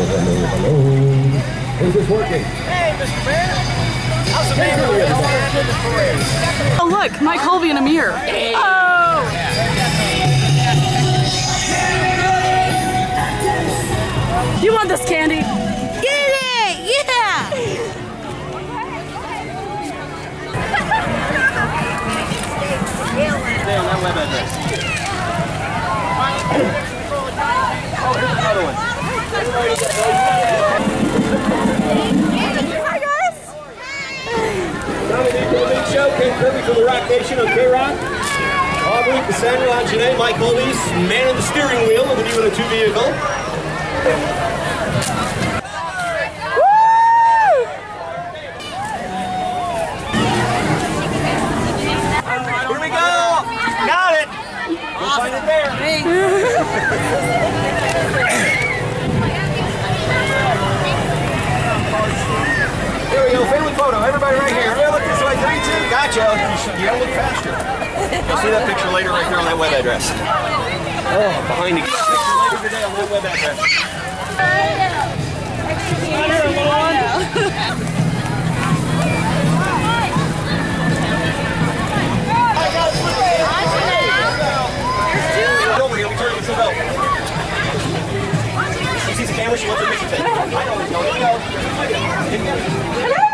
Is this working? Hey, Mr. Bear. How's the man over there? Oh, look, Mike Colby in a mirror. Hey. Oh! You want this candy? Get it! Yeah! Stay on that web address. Oh, here's another one. Hi, guys! Dominique for the big show. Kate Kirby from the Rock Nation on K-Rock. Aubrey, Cassandra, and Janae, Mike Colby's manning the steering wheel of the D102 vehicle. Here we go! Got it! We'll find it there. Here we go, family photo. Everybody right here. Everybody look this way. 3, 2. Gotcha. You gotta look faster. You'll see that picture later right there on that web address. Oh, behind you. Picture later today on that web address. Over here, we turn this about. She sees the camera, she wants to miss it. I know, here we go. Hello!